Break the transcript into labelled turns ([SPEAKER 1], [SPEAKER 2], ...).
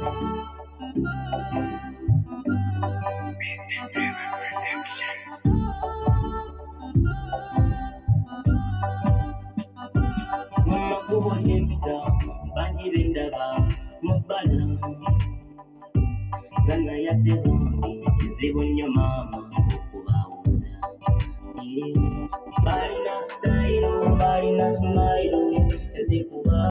[SPEAKER 1] Mama kubo nyempita bangi bendaba mubala gana yateba kizibu nnyo mama okubawuula balina style balina smile